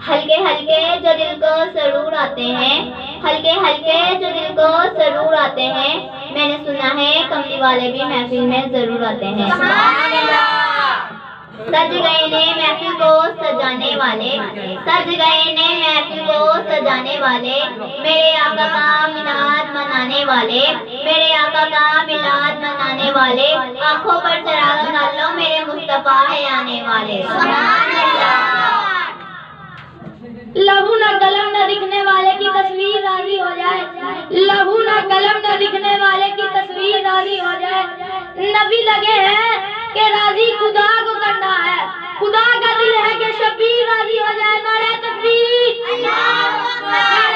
हल्के हल्के जो दिल को सरूर आते हैं, हल्के हल्के जो दिल को सरूर आते हैं। मैंने सुना है कमली वाले भी महफिल में जरूर आते हैं। सज गए ने महफिल को सजाने वाले, सज गए ने महफिल को सजाने वाले, मेरे आका का मिलाद मनाने वाले, मेरे आका का मिलाद मनाने वाले। आंखों पर चराग डाल लो मेरे मुस्तफा है आने वाले। सुभान अल्लाह। लहू ना कलम न लिखने वाले की तस्वीर राजी हो जाए, लहू ना कलम न लिखने वाले की तस्वीर राजी हो जाए। नबी लगे हैं कि राजी खुदा को करना है, खुदा का दिल है कि शबीर राजी हो जाए। नारे तकबीर, अल्लाहू अकबर।